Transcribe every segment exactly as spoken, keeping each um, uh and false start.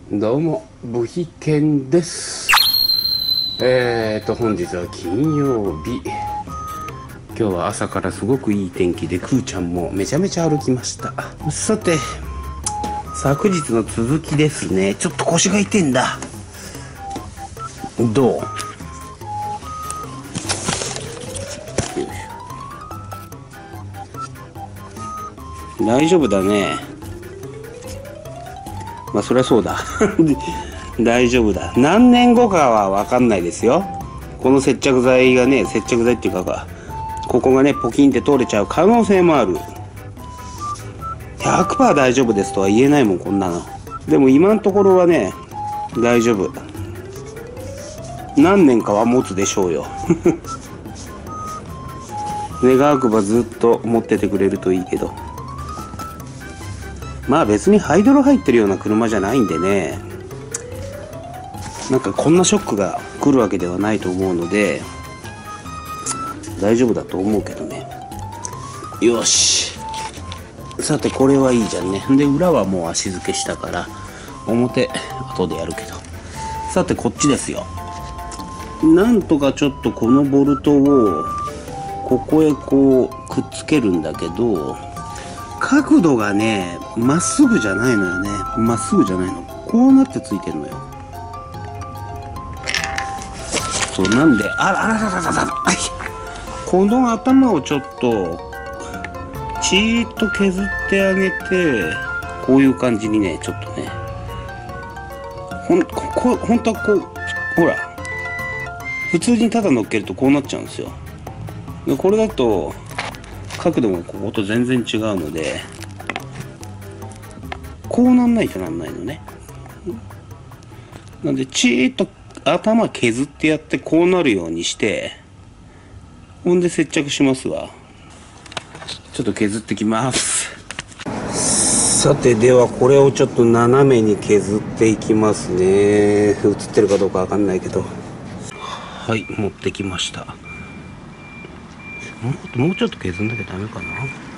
どうも、ブヒケンです。えーと、本日は金曜日。今日は朝からすごくいい天気で、くーちゃんもめちゃめちゃ歩きました。さて、昨日の続きですね。ちょっと腰が痛いんだ。どう？大丈夫だね。まあそりゃそうだ大丈夫だ。何年後かは分かんないですよ。この接着剤がね、接着剤っていうかここがねポキンって通れちゃう可能性もある。 ひゃくパーセント 大丈夫ですとは言えないもんこんなの。でも今のところはね大丈夫。何年かは持つでしょうよ願わくばずっと持っててくれるといいけど、まあ別にハイドロ入ってるような車じゃないんでね、なんかこんなショックが来るわけではないと思うので大丈夫だと思うけどね。よし、さてこれはいいじゃんね。で裏はもう足付けしたから表後でやるけど、さてこっちですよ。なんとかちょっとこのボルトをここへこうくっつけるんだけど、角度がねまっすぐじゃないのよね。まっすぐじゃないの、こうなってついてんのよ。そうなんで、あらあららららら、この頭をちょっとちーっと削ってあげて、こういう感じにね、ちょっとね、ほんここほんとはこう、ほら普通にただ乗っけるとこうなっちゃうんですよ。でこれだと角度もここと全然違うので、こうなんないとなんないのね。なんでチーッと頭削ってやってこうなるようにして、ほんで接着しますわ。ちょっと削ってきます。さてではこれをちょっと斜めに削っていきますね。映ってるかどうかわかんないけど、はい、持ってきました。もうちょっと削んなきゃダメか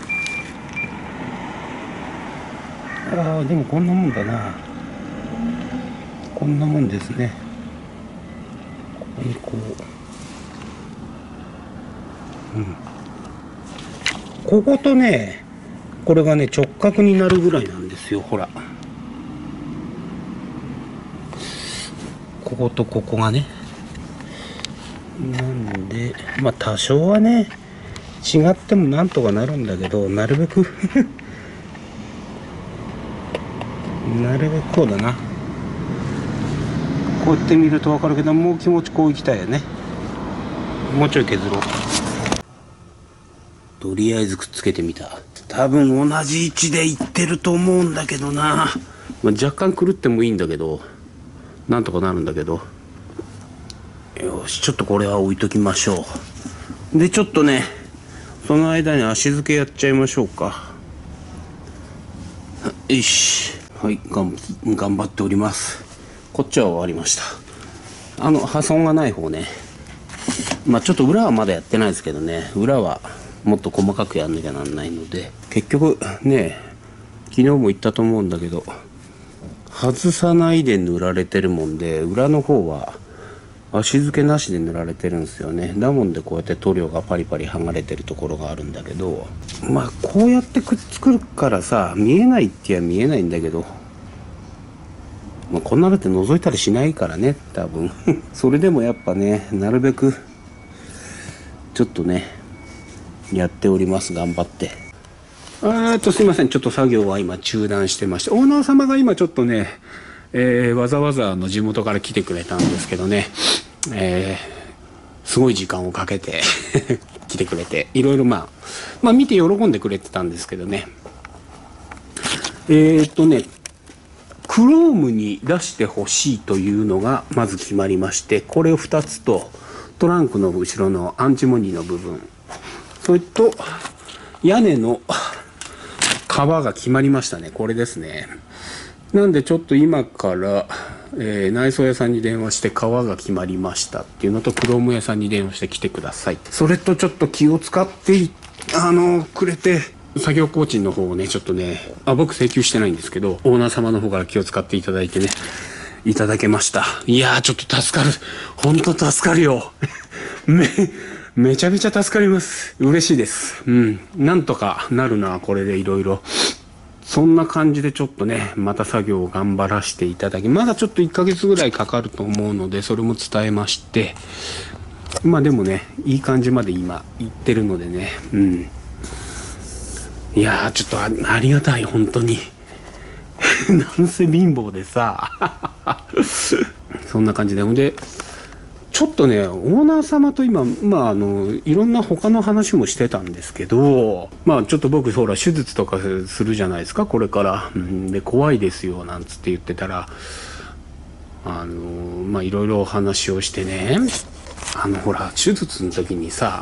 な。ああでもこんなもんだな。こんなもんですね。ここにこう、うん、こことねこれがね直角になるぐらいなんですよ。ほらこことここがね、なんでまあ多少はね違ってもなんとかなるんだけど、なるべくなるべくこうだな。こうやって見ると分かるけど、もう気持ちこういきたいよね。もうちょい削ろう。とりあえずくっつけてみた。多分同じ位置でいってると思うんだけどな、まあ、若干狂ってもいいんだけどなんとかなるんだけど、よしちょっとこれは置いときましょう。でちょっとねその間に足付けやっちゃいましょうか。よし、はいがん頑張っております。こっちは終わりました。あの破損がない方ね、まあちょっと裏はまだやってないですけどね、裏はもっと細かくやんなきゃなんないので、結局ね昨日も言ったと思うんだけど外さないで塗られてるもんで、裏の方は足付けなしで塗られてるんですよね。だもんでこうやって塗料がパリパリ剥がれてるところがあるんだけど、まあこうやってくっつくからさ見えないってや見えないんだけど、まあ、こんなのって覗いたりしないからね多分それでもやっぱねなるべくちょっとねやっております、頑張って。あーっとすいません、ちょっと作業は今中断してまして、オーナー様が今ちょっとね、えー、わざわざの地元から来てくれたんですけどね、えー、すごい時間をかけて来てくれて、いろいろまあまあ見て喜んでくれてたんですけどね、えー、っとねクロームに出してほしいというのがまず決まりまして、これをふたつとトランクの後ろのアンチモニーの部分、それと屋根の革が決まりましたね。これですね。なんでちょっと今から、えー、内装屋さんに電話して革が決まりましたっていうのと、クローム屋さんに電話して来てください。それとちょっと気を使ってあのくれて作業工賃の方をね、ちょっとね、あ、僕請求してないんですけど、オーナー様の方から気を使っていただいてね、いただけました。いやー、ちょっと助かる。ほんと助かるよ。め、めちゃめちゃ助かります。嬉しいです。うん。なんとかなるな、これでいろいろ。そんな感じでちょっとね、また作業を頑張らせていただき、まだちょっといっかげつぐらいかかると思うので、それも伝えまして、まあでもね、いい感じまで今、行ってるのでね、うん。いやー、ちょっと あ, ありがたい、本当に。なんせ貧乏でさ。そんな感じで。で、ちょっとね、オーナー様と今、まあ、あの、いろんな他の話もしてたんですけど、まあ、ちょっと僕、ほら、手術とかするじゃないですか、これから。うん、で、怖いですよ、なんつって言ってたら、あの、まあ、いろいろお話をしてね、あの、ほら、手術の時にさ、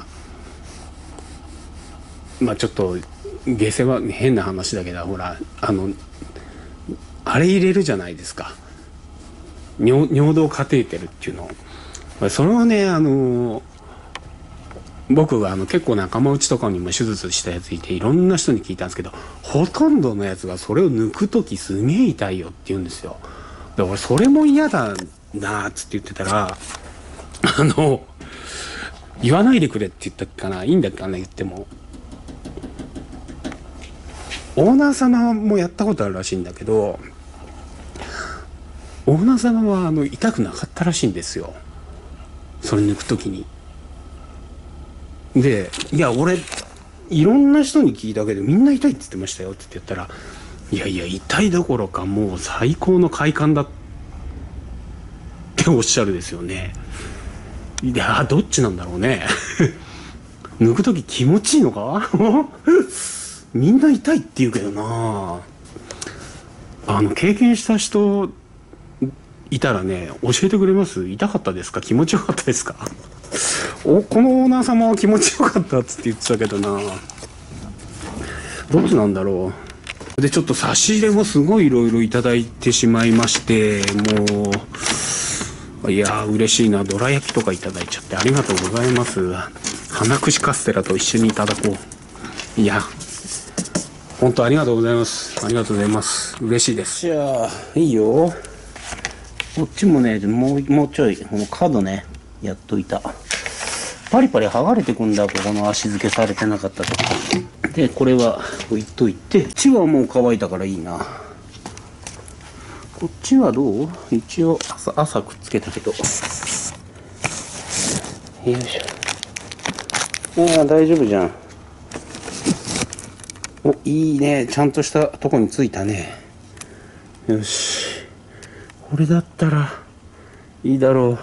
まあ、ちょっと、下世話、変な話だけど、ほら、あの、あれ入れるじゃないですか。尿、尿道カテーテルっていうのを。それはね、あの僕があの結構仲間内とかにも手術したやついて、いろんな人に聞いたんですけど、ほとんどのやつがそれを抜く時すげえ痛いよって言うんですよ。だからそれも嫌だなーっつって言ってたら、あの言わないでくれって言ったかな、いいんだっけかな、言っても。オーナー様もやったことあるらしいんだけど、オーナー様はあの痛くなかったらしいんですよ、それ抜くときに。で、いや俺いろんな人に聞いたけどみんな痛いって言ってましたよって言ったら、いやいや痛いどころかもう最高の快感だっておっしゃるですよね。いやどっちなんだろうね。抜くとき気持ちいいのか。みんな痛いって言うけどな。あの経験した人いたらね、教えてくれます？痛かったですか？気持ちよかったですか？お、このオーナー様は気持ちよかったっつって言ってたけどな。どっちなんだろう。でちょっと差し入れもすごいいろいろいただいてしまいまして、もういやー嬉しいな。どら焼きとかいただいちゃってありがとうございます。花串カステラと一緒にいただこう。いや本当ありがとうございます。ありがとうございます。嬉しいです。じゃあいいよ。こっちもね、もうもうちょいこの角ねやっといた。パリパリ剥がれてくんだ、ここの足付けされてなかったとこ。でこれは置いといて、こっちはもう乾いたからいいな。こっちはどう？一応 朝, 朝くっつけたけど、よいしょ。ああ大丈夫じゃん。お、いいね、ちゃんとしたとこについたね。よし、これだったらいいだろう。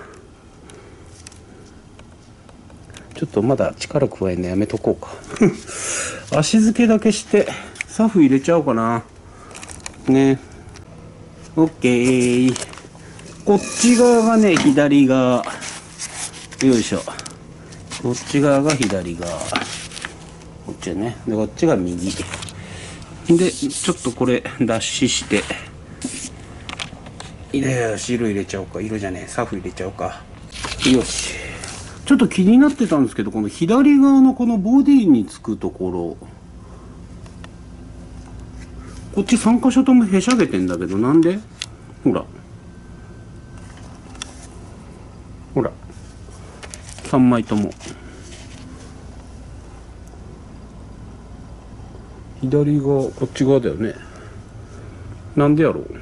ちょっとまだ力加えるのやめとこうか。足付けだけしてサフ入れちゃおうかな。ね。オッケー。こっち側がね、左側。よいしょ。こっち側が左側。こっちね。で、こっちが右。で、ちょっとこれ脱脂して。よし、色入れちゃおうか。色じゃねえ、サフ入れちゃおうか。よし。ちょっと気になってたんですけど、この左側のこのボディにつくところ、こっちさん箇所ともへしゃげてんだけど、なんで？ほらほらさんまいとも左側、こっち側だよね。なんでやろう。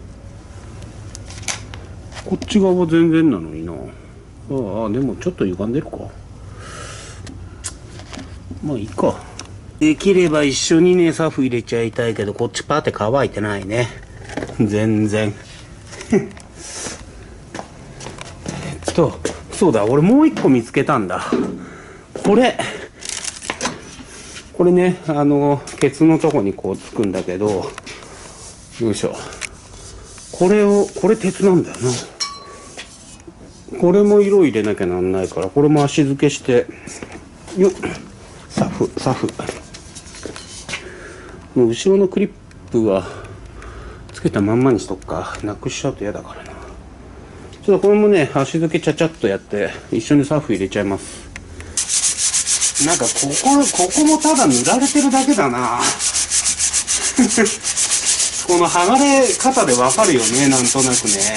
こっち側は全然なのにな。ああ、でもちょっと歪んでるか。まあいいか。できれば一緒にね、サフ入れちゃいたいけど、こっちパーって乾いてないね。全然。えっと、そうだ、俺もう一個見つけたんだ。これ。これね、あの、ケツのとこにこうつくんだけど、よいしょ。これを、これ鉄なんだよな。これも色入れなきゃなんないから、これも足付けして、よっ、サフ、サフ。もう後ろのクリップはつけたまんまにしとくか。なくしちゃうと嫌だからな。ちょっとこれもね、足付けちゃちゃっとやって、一緒にサフ入れちゃいます。 なんかここここもただ塗られてるだけだなこの剥がれ方でわかるよね、なんとなくね。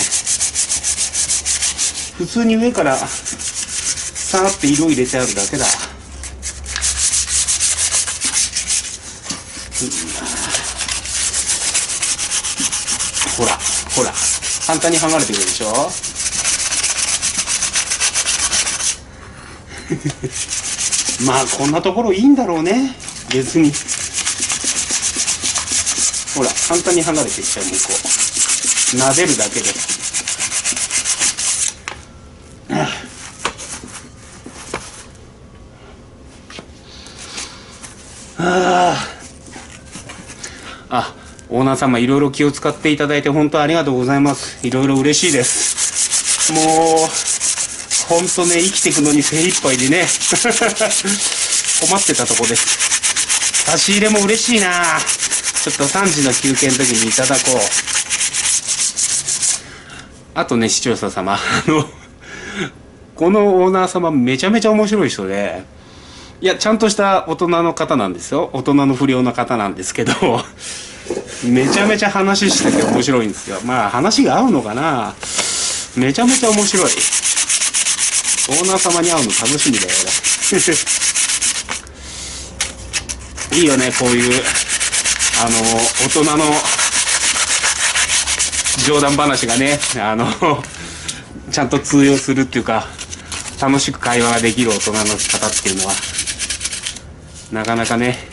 普通に上からさーって色入れてあるだけだ。ほらほら、簡単に剥がれてくるでしょまあこんなところいいんだろうね、別に。ほら簡単に剥がれていっちゃう。向こう撫でるだけで。ああ、オーナー様いろいろ気を使っていただいて本当ありがとうございます。いろいろ嬉しいです。もう本当ね、生きていくのに精一杯でね困ってたとこです。差し入れも嬉しいな。ちょっとさんじの休憩の時にいただこう。あとね、視聴者様、あのこのオーナー様めちゃめちゃ面白い人で、いやちゃんとした大人の方なんですよ。大人の不良の方なんですけどめちゃめちゃ話してて面白いんですよ。まあ話が合うのかな。めちゃめちゃ面白い。オーナー様に会うの楽しみだよ俺いいよね、こういうあの大人の冗談話がね、あのちゃんと通用するっていうか、楽しく会話ができる大人の方っていうのはなかなかね。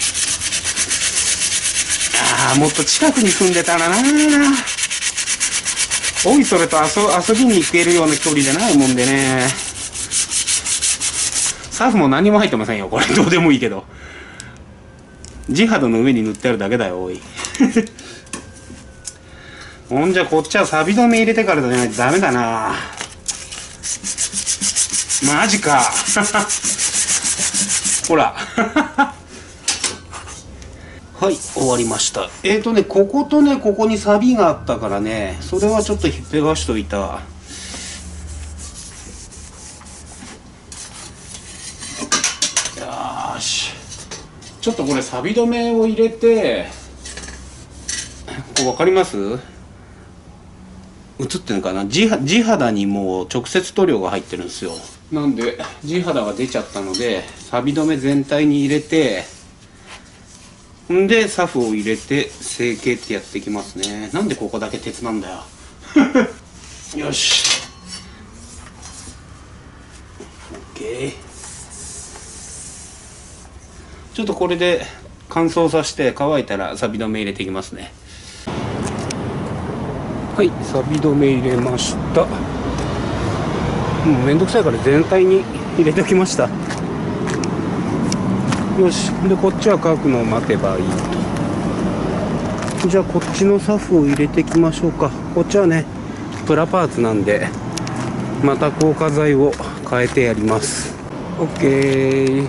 ああ、もっと近くに住んでたらな。おいそれと遊遊びに行けるような距離じゃないもんでね。サーフも何も入ってませんよ、これ。どうでもいいけど、地肌の上に塗ってあるだけだよ、おいほんじゃこっちは錆止め入れてからじゃないとダメだな。マジかほらはい、終わりました。えーとね、こことね、ここにサビがあったからね、それはちょっとひっぺがしといた。よーし。ちょっとこれサビ止めを入れて、これ分かります？映ってるのかな。地地肌にもう直接塗料が入ってるんですよ。なんで地肌が出ちゃったので、サビ止め全体に入れて、んでサフを入れて成形ってやっていきますね。なんでここだけ鉄なんだよよし OK。 ちょっとこれで乾燥させて乾いたらサビ止め入れていきますね。はい、サビ止め入れました。もうめんどくさいから全体に入れておきました。よし。でこっちは乾くのを待てばいいと。じゃあこっちのサフを入れていきましょうか。こっちはねプラパーツなんで、また硬化剤を変えてやります。 OK。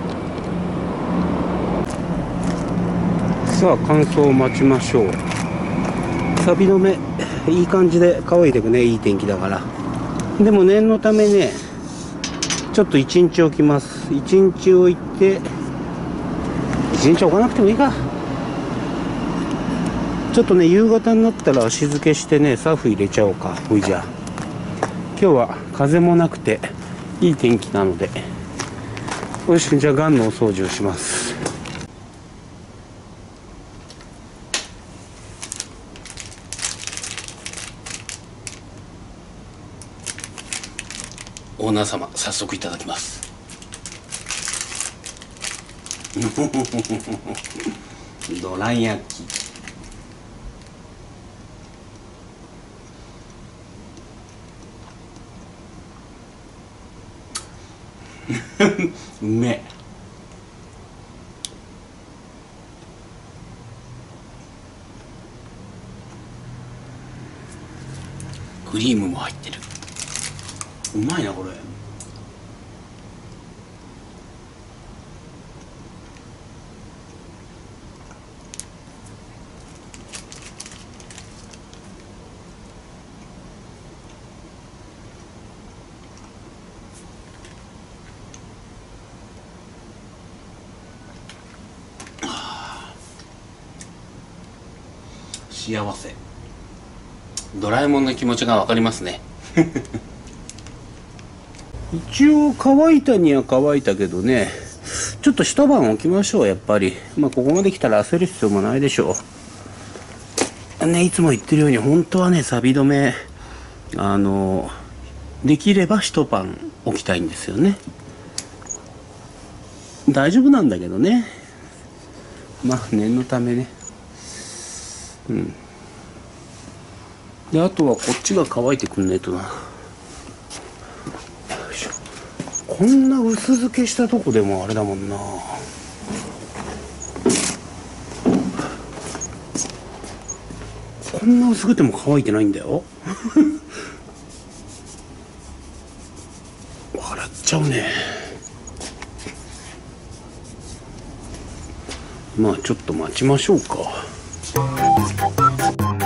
さあ乾燥を待ちましょう。サビ止めいい感じで乾いていくね。いい天気だから。でも念のためね、ちょっといちにち置きます。いちにち置いて、いちにち置かなくてもいいか。ちょっとね夕方になったら足付けしてねサーフ入れちゃおうか。ほいじゃあ今日は風もなくていい天気なので、よし。じゃあガンのお掃除をします。オーナー様早速いただきますどら焼きうめえ。クリームも入ってる。うまいなこれ。 幸せ。ドラえもんの気持ちが分かりますね。一応乾いたには乾いたけどね、ちょっと一晩置きましょう。やっぱりまあここまで来たら焦る必要もないでしょうね。いつも言ってるように本当はね、錆止めあのできれば一晩置きたいんですよね。大丈夫なんだけどね、まあ念のためね。うんで、あとはこっちが乾いてくんねえとな。こんな薄付けしたとこでもあれだもんな。こんな薄くても乾いてないんだよ。笑っちゃうね。まあちょっと待ちましょうか。